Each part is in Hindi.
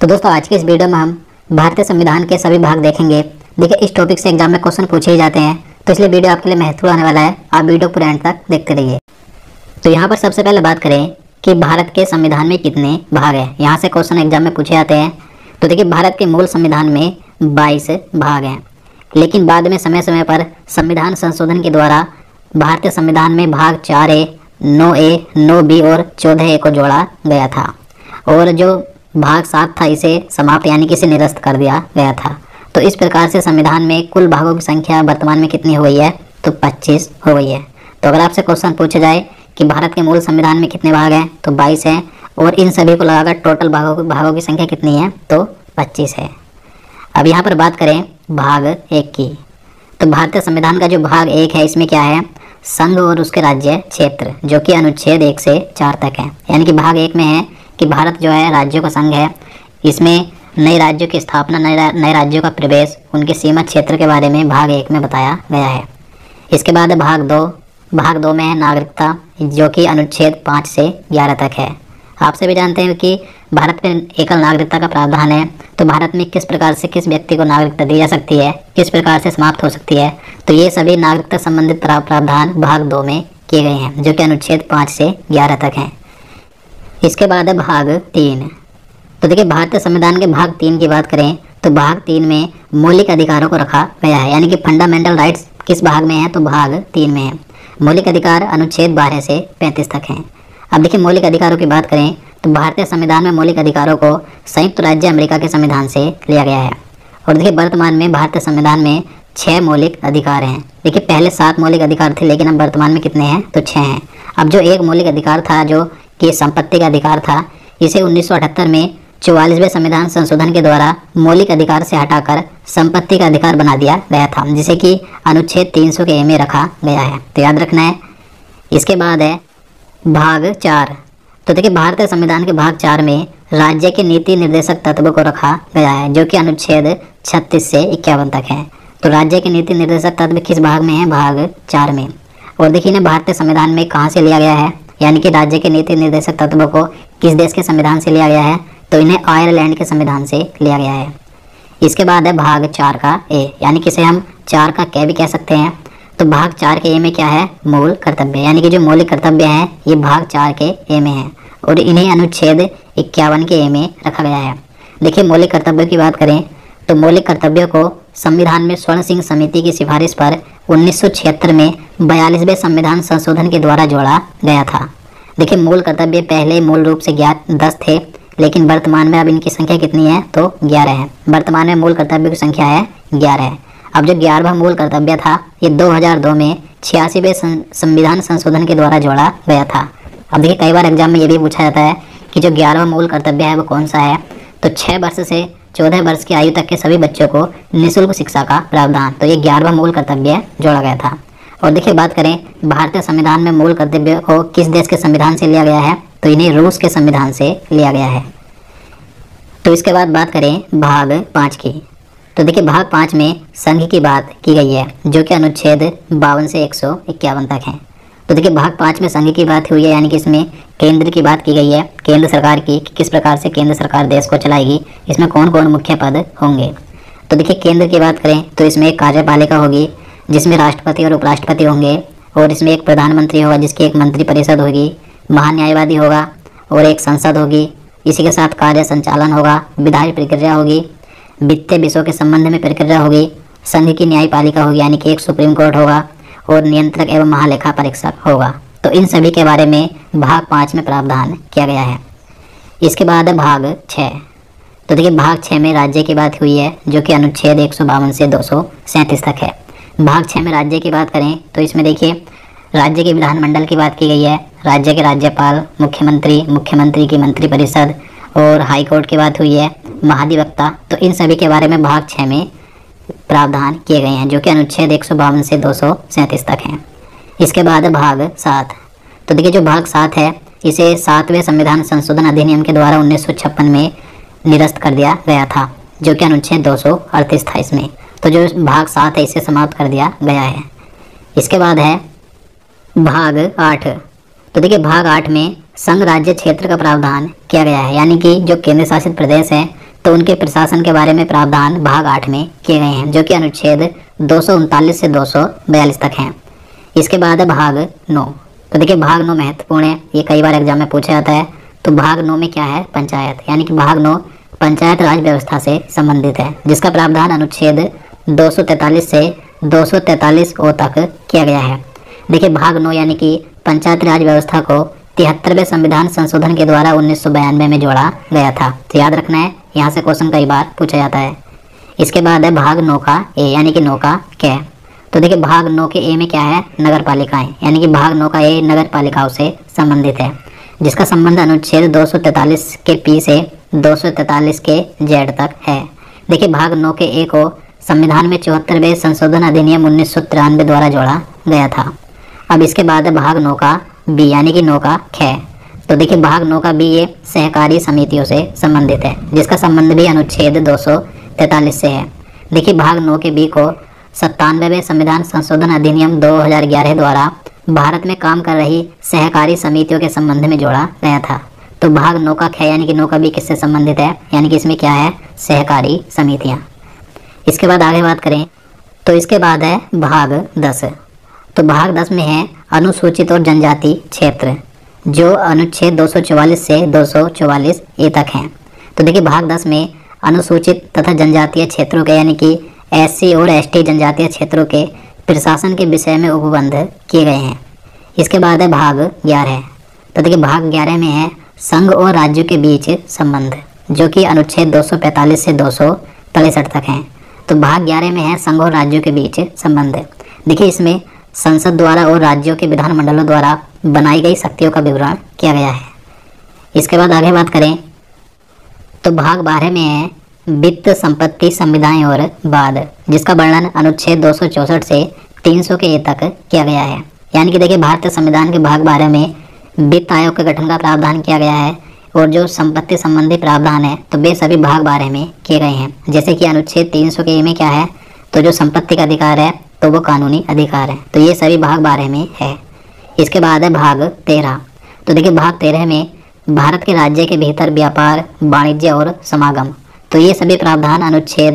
तो दोस्तों आज के इस वीडियो में हम भारतीय संविधान के सभी भाग देखेंगे। देखिए इस टॉपिक से एग्जाम में क्वेश्चन पूछे ही जाते हैं, तो इसलिए वीडियो आपके लिए महत्वपूर्ण आने वाला है। आप वीडियो पूरे एंड तक देखते रहिए। तो यहाँ पर सबसे पहले बात करें कि भारत के संविधान में कितने भाग हैं। यहाँ से क्वेश्चन एग्जाम में पूछे जाते हैं। तो देखिए भारत के मूल संविधान में 22 भाग हैं, लेकिन बाद में समय समय पर संविधान संशोधन के द्वारा भारतीय संविधान में भाग 4A, 9A, 9B और 14A को जोड़ा गया था, और जो भाग 7 था इसे समाप्त यानी कि इसे निरस्त कर दिया गया था। तो इस प्रकार से संविधान में कुल भागों की संख्या वर्तमान में कितनी हो गई है, तो 25 हो गई है। तो अगर आपसे क्वेश्चन पूछा जाए कि भारत के मूल संविधान में कितने भाग हैं, तो 22 हैं, और इन सभी को लगाकर टोटल भागों की संख्या कितनी है, तो 25 है। अब यहाँ पर बात करें भाग 1 की, तो भारतीय संविधान का जो भाग 1 है इसमें क्या है, संघ और उसके राज्य क्षेत्र, जो कि अनुच्छेद 1 से 4 तक है। यानी कि भाग 1 में है कि भारत जो है राज्यों का संघ है। इसमें नए राज्यों की स्थापना, नए राज्यों का प्रवेश, उनके सीमा क्षेत्र के बारे में भाग 1 में बताया गया है। इसके बाद भाग 2, भाग 2 में है नागरिकता, जो कि अनुच्छेद 5 से 11 तक है। आप सभी जानते हैं कि भारत में एकल नागरिकता का प्रावधान है। तो भारत में किस प्रकार से किस व्यक्ति को नागरिकता दी जा सकती है, किस प्रकार से समाप्त हो सकती है, तो ये सभी नागरिकता संबंधित प्रावधान भाग 2 में किए गए हैं, जो कि अनुच्छेद 5 से 11 तक हैं। इसके बाद है भाग 3। तो देखिए भारतीय संविधान के भाग 3 की बात करें तो भाग 3 में मौलिक अधिकारों को रखा गया है। यानी कि फंडामेंटल राइट्स किस भाग में है, तो भाग 3 में है। मौलिक अधिकार अनुच्छेद 12 से 35 तक हैं। अब देखिए मौलिक अधिकारों की बात करें तो भारतीय संविधान में मौलिक अधिकारों को संयुक्त राज्य अमेरिका के संविधान से लिया गया है। और देखिए वर्तमान में भारतीय संविधान में 6 मौलिक अधिकार हैं। देखिए पहले 7 मौलिक अधिकार थे, लेकिन अब वर्तमान में कितने हैं, तो 6 हैं। अब जो एक मौलिक अधिकार था, जो कि संपत्ति का अधिकार था, इसे 1978 में 44वें संविधान संशोधन के द्वारा मौलिक अधिकार से हटाकर संपत्ति का अधिकार बना दिया गया था, जिसे कि अनुच्छेद 300 के ए में रखा गया है। तो याद रखना है। इसके बाद है भाग 4। तो देखिए भारतीय संविधान के भाग 4 में राज्य के नीति निर्देशक तत्वों को रखा गया है, जो कि अनुच्छेद 36 से 51 तक है। तो राज्य के नीति निर्देशक तत्व किस भाग में है, भाग 4 में। और देखिए ना भारतीय संविधान में कहाँ से लिया गया है, यानी कि राज्य के नीति निर्देशक तत्वों को किस देश के संविधान से लिया गया है, तो इन्हें आयरलैंड के संविधान से लिया गया है। इसके बाद है भाग 4 का ए, यानी कि इसे हम 4 का कै भी कह सकते हैं। तो भाग 4 के ए में क्या है, मूल कर्तव्य, यानी कि जो मौलिक कर्तव्य हैं ये भाग 4 के ए में है, और इन्हें अनुच्छेद 51 के ए में रखा गया है। देखिए मौलिक कर्तव्यों की बात करें तो मौलिक कर्तव्यों को संविधान में स्वर्ण सिंह समिति की सिफारिश पर 1976 में 42वें संविधान संशोधन के द्वारा जोड़ा गया था। देखिए मूल कर्तव्य पहले मूल रूप से 10 थे, लेकिन वर्तमान में अब इनकी संख्या कितनी है, तो 11 है। वर्तमान में मूल कर्तव्य की संख्या है 11 है। अब जो 11वां मूल कर्तव्य था ये 2002 में 86वें संविधान संशोधन के द्वारा जोड़ा गया था। अब देखिए कई बार एग्जाम में ये भी पूछा जाता है कि जो 11वां मूल कर्तव्य है वो कौन सा है, तो 6 वर्ष से 14 वर्ष की आयु तक के सभी बच्चों को निःशुल्क शिक्षा का प्रावधान, तो ये 11वां मूल कर्तव्य जोड़ा गया था। और देखिए बात करें भारतीय संविधान में मूल कर्तव्य को किस देश के संविधान से लिया गया है, तो इन्हें रूस के संविधान से लिया गया है। तो इसके बाद बात करें भाग 5 की, तो देखिए भाग 5 में संघ की बात की गई है, जो कि अनुच्छेद 52 से 151 तक है। तो देखिए भाग 5 में संघ की बात हुई है, यानी कि इसमें केंद्र की बात की गई है, केंद्र सरकार की, कि किस प्रकार से केंद्र सरकार देश को चलाएगी, इसमें कौन कौन मुख्य पद होंगे। तो देखिए केंद्र की बात करें तो इसमें एक कार्यपालिका होगी, जिसमें राष्ट्रपति और उपराष्ट्रपति होंगे, और इसमें एक प्रधानमंत्री होगा जिसकी एक मंत्री परिषद होगी, महान्यायवादी होगा, और एक संसद होगी। इसी के साथ कार्य संचालन होगा, विधायी प्रक्रिया होगी, वित्तीय विषयों के संबंध में प्रक्रिया होगी, संघ की न्यायपालिका होगी, यानी कि एक सुप्रीम कोर्ट होगा, और नियंत्रक एवं महालेखा परीक्षक होगा। तो इन सभी के बारे में भाग 5 में प्रावधान किया गया है। इसके बाद है भाग 6। तो देखिए भाग 6 में राज्य की बात हुई है, जो कि अनुच्छेद 152 से 237 तक है। भाग 6 में राज्य की बात करें तो इसमें देखिए राज्य के विधानमंडल की बात की गई है, राज्य के राज्यपाल, मुख्यमंत्री, मुख्यमंत्री की मंत्रिपरिषद, और हाई कोर्ट की बात हुई है, महाधिवक्ता। तो इन सभी के बारे में भाग 6 में प्रावधान किए गए हैं, जो कि अनुच्छेद 152 से 237 तक हैं। इसके बाद भाग 7। तो देखिए जो भाग 7 है इसे 7वें संविधान संशोधन अधिनियम के द्वारा 1956 में निरस्त कर दिया गया था, जो कि अनुच्छेद 238 था इसमें। तो जो भाग 7 है इसे समाप्त कर दिया गया है। इसके बाद है भाग 8। तो देखिए भाग 8 में संघ राज्य क्षेत्र का प्रावधान किया गया है, यानी कि जो केंद्र शासित प्रदेश है तो उनके प्रशासन के बारे में प्रावधान भाग 8 में किए गए हैं, जो कि अनुच्छेद 239 से 242 तक हैं। इसके बाद है भाग 9। तो देखिए भाग 9 महत्वपूर्ण है, ये कई बार एग्जाम में पूछा जाता है। तो भाग 9 में क्या है? पंचायत, यानी कि भाग 9 पंचायत राज व्यवस्था से संबंधित है, जिसका प्रावधान अनुच्छेद 243 से 243 ओ तक किया गया है। देखिए भाग 9 यानी कि पंचायत राज व्यवस्था को 73वें संविधान संशोधन के द्वारा 1992 में जोड़ा गया था। तो याद रखना है, यहाँ से क्वेश्चन कई बार पूछा जाता है। इसके बाद है भाग 9 का ए, यानी कि 9 का कै। तो देखिए भाग 9 के ए में क्या है? नगर पालिकाएं, यानी कि भाग 9 का ए नगर पालिकाओं से संबंधित है, जिसका संबंध अनुच्छेद 243 के पी से 243 के जेड तक है। देखिए भाग 9 के ए को संविधान में 74वें संशोधन अधिनियम 1993 द्वारा जोड़ा गया था। अब इसके बाद है भाग 9 का बी, यानी कि 9 का ख। तो देखिए भाग 9 का बी ये सहकारी समितियों से संबंधित है, जिसका संबंध भी अनुच्छेद 243 से है। देखिए भाग 9 के बी को 97वें संविधान संशोधन अधिनियम 2011 द्वारा भारत में काम कर रही सहकारी समितियों के संबंध में जोड़ा गया था। तो भाग 9 का ख यानी कि 9 का बी किससे संबंधित है? यानी कि इसमें क्या है? सहकारी समितियां। इसके बाद आगे बात करें तो इसके बाद है भाग 10। तो भाग 10 में है अनुसूचित और जनजाति क्षेत्र, जो अनुच्छेद 244 से 244 ए तक हैं। तो देखिए भाग 10 में अनुसूचित तथा जनजातीय क्षेत्रों के, यानी कि एससी और एसटी जनजातीय क्षेत्रों के प्रशासन के विषय में उपबंध किए गए हैं। इसके बाद है भाग 11। तो देखिए भाग 11 में है संघ और राज्यों के बीच संबंध, जो कि अनुच्छेद 245 से 263 तक हैं। तो भाग 11 में है संघ और राज्यों के बीच संबंध। देखिए इसमें संसद द्वारा और राज्यों के विधानमंडलों द्वारा बनाई गई शक्तियों का विवरण किया गया है। इसके बाद आगे बात करें तो भाग 12 में है वित्त, संपत्ति, संविधाएं और बाद, जिसका वर्णन अनुच्छेद 264 से 300 के ए तक किया गया है। यानी कि देखिए भारतीय संविधान के भाग 12 में वित्त आयोग के गठन का प्रावधान किया गया है, और जो संपत्ति संबंधी प्रावधान है तो वे सभी भाग 12 में किए गए हैं। जैसे कि अनुच्छेद 300 के ए में क्या है? तो जो संपत्ति का अधिकार है तो वो कानूनी अधिकार है। तो ये सभी भाग 12 में है। इसके बाद है भाग 13। तो देखिए भाग 13 में भारत के राज्य के भीतर व्यापार, वाणिज्य और समागम, तो ये सभी प्रावधान अनुच्छेद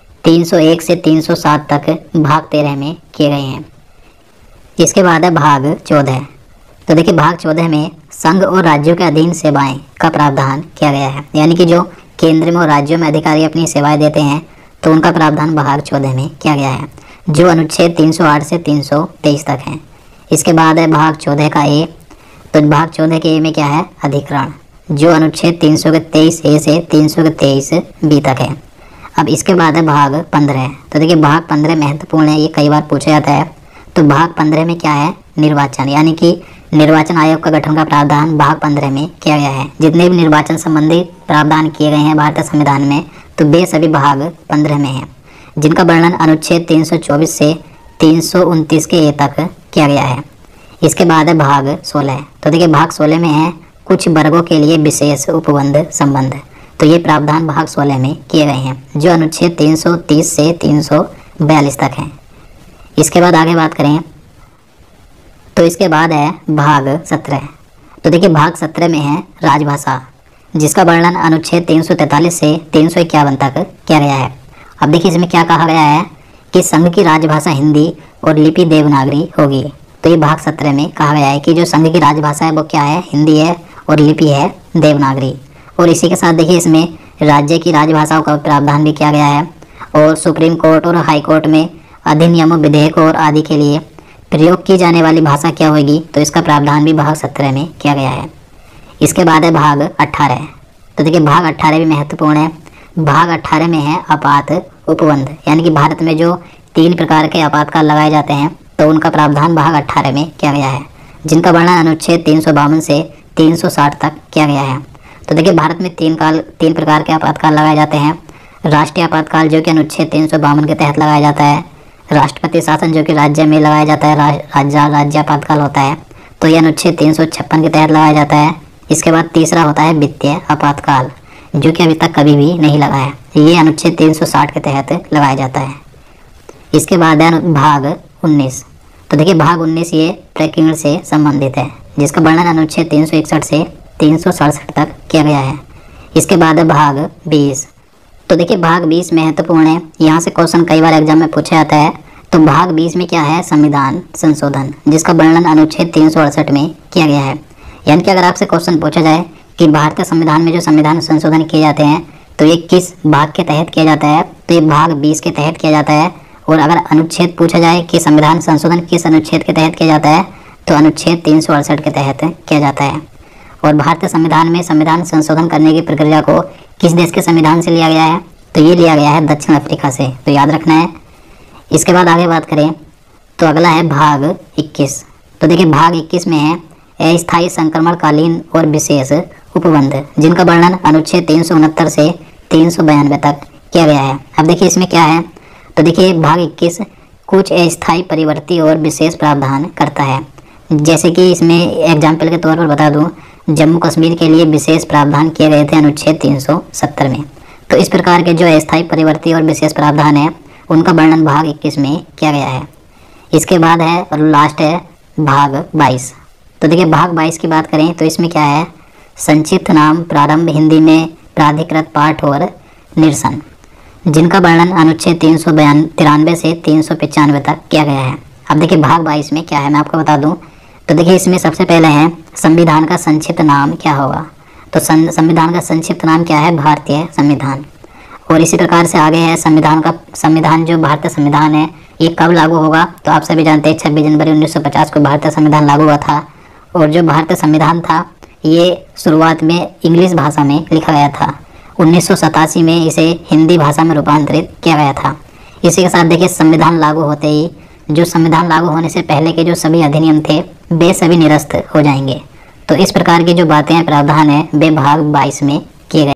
301 से 307 तक भाग 13 में किए गए हैं। इसके बाद है भाग 14। तो देखिए भाग 14 में संघ और राज्यों के अधीन सेवाएं का प्रावधान किया गया है, यानी कि जो केंद्र में और राज्यों में अधिकारी अपनी सेवाएं देते हैं तो उनका प्रावधान भाग 14 में किया गया है, जो अनुच्छेद 308 से 323 तक है। इसके बाद है भाग 14 का ए। तो भाग 14 के ए में क्या है? अधिकरण, जो अनुच्छेद 323 ए से 323 बी तक है। अब इसके बाद है भाग 15। तो देखिए भाग 15 महत्वपूर्ण है, ये कई बार पूछा जाता है। तो भाग 15 में क्या है? निर्वाचन, यानी कि निर्वाचन आयोग का गठन का प्रावधान भाग 15 में किया गया है। जितने भी निर्वाचन संबंधी प्रावधान किए गए हैं भारतीय संविधान में तो वे सभी भाग 15 में हैं, जिनका वर्णन अनुच्छेद 324 से 329 के ए तक किया गया है। इसके बाद है भाग 16। तो देखिए भाग 16 में है कुछ वर्गों के लिए विशेष उपबंध संबंध, तो ये प्रावधान भाग 16 में किए गए हैं, जो अनुच्छेद 330 से 342 तक हैं। इसके बाद आगे बात करें तो इसके बाद है भाग 17। तो देखिए भाग 17 में है राजभाषा, जिसका वर्णन अनुच्छेद 343 से 351 तक किया गया है। अब देखिए इसमें क्या कहा गया है कि संघ की राजभाषा हिंदी और लिपि देवनागरी होगी। तो ये भाग 17 में कहा गया है कि जो संघ की राजभाषा है वो क्या है? हिंदी है, और लिपि है देवनागरी। और इसी के साथ देखिए इसमें राज्य की राजभाषाओं का प्रावधान भी किया गया है, और सुप्रीम कोर्ट और हाई कोर्ट में अधिनियमों, विधेयकों और आदि के लिए प्रयोग की जाने वाली भाषा क्या होगी, तो इसका प्रावधान भी भाग 17 में किया गया है। इसके बाद है भाग 18। तो देखिए भाग 18 भी महत्वपूर्ण है। भाग 18 में है आपात उपबंध, यानी कि भारत में जो 3 प्रकार के आपातकाल लगाए जाते हैं तो उनका प्रावधान भाग 18 में किया गया है, जिनका वर्णन अनुच्छेद 352 से 360 तक किया गया है। तो देखिए भारत में 3 प्रकार के आपातकाल लगाए जाते हैं। राष्ट्रीय आपातकाल जो कि अनुच्छेद 352 के तहत लगाया जाता है, राष्ट्रपति शासन जो कि राज्य में लगाया जाता है, राज्य आपातकाल होता है, तो यह अनुच्छेद 356 के तहत लगाया जाता है। इसके बाद तीसरा होता है वित्तीय आपातकाल, जो कि अभी तक कभी भी नहीं लगा है, ये अनुच्छेद 360 के तहत लगाया जाता है। इसके बाद है भाग 19। तो देखिए भाग 19 ये प्रकीर्ण से संबंधित है, जिसका वर्णन अनुच्छेद 361 से 367 तक किया गया है। इसके बाद है भाग 20। तो देखिए भाग 20 महत्वपूर्ण है, यहाँ से क्वेश्चन कई बार एग्जाम में पूछा जाता है। तो भाग 20 में क्या है, संविधान संशोधन, जिसका वर्णन अनुच्छेद 368 में किया गया है। यानी कि अगर आपसे क्वेश्चन पूछा जाए कि भारतीय संविधान में जो संविधान संशोधन किए जाते हैं तो ये किस भाग के तहत किया जाता है, तो ये भाग 20 के तहत किया जाता है। और अगर अनुच्छेद पूछा जाए कि संविधान संशोधन किस अनुच्छेद के तहत किया जाता है, तो अनुच्छेद 368 के तहत किया जाता है। और भारतीय संविधान में संविधान संशोधन करने की प्रक्रिया को किस देश के संविधान से लिया गया है, तो ये लिया गया है दक्षिण अफ्रीका से, तो याद रखना है। इसके बाद आगे बात करें तो अगला है भाग 21। तो देखिए भाग 21 में है अस्थायी संक्रमणकालीन और विशेष उपबंध, जिनका वर्णन अनुच्छेद 369 से 392 तक किया गया है। अब देखिए इसमें क्या है, तो देखिए भाग 21 कुछ अस्थायी परिवर्ती और विशेष प्रावधान करता है। जैसे कि इसमें एग्जाम्पल के तौर पर बता दूं, जम्मू कश्मीर के लिए विशेष प्रावधान किए गए थे अनुच्छेद 370 में। तो इस प्रकार के जो अस्थायी परिवर्ती और विशेष प्रावधान है उनका वर्णन भाग 21 में किया गया है। इसके बाद है और लास्ट है भाग 22। तो देखिए भाग 22 की बात करें तो इसमें क्या है, संक्षिप्त नाम प्रारंभ हिंदी में प्राधिकृत पाठ और निरसन, जिनका वर्णन अनुच्छेद 393 से 395 तक किया गया है। अब देखिए भाग 22 में क्या है मैं आपको बता दूं। तो देखिए इसमें सबसे पहले है संविधान का संक्षिप्त नाम क्या होगा, तो संविधान का संक्षिप्त नाम क्या है, भारतीय संविधान। और इसी प्रकार से आगे है संविधान जो भारतीय संविधान है ये कब लागू होगा, तो आप सभी जानते हैं 26 जनवरी 1950 को भारतीय संविधान लागू हुआ था। और जो भारतीय संविधान था ये शुरुआत में इंग्लिश भाषा में लिखा गया था। 1987 में इसे हिंदी भाषा में रूपांतरित किया गया था। इसी के साथ देखिए संविधान लागू होते ही जो संविधान लागू होने से पहले के जो सभी अधिनियम थे वे सभी निरस्त हो जाएंगे। तो इस प्रकार की जो बातें हैं प्रावधान है वे भाग 22 में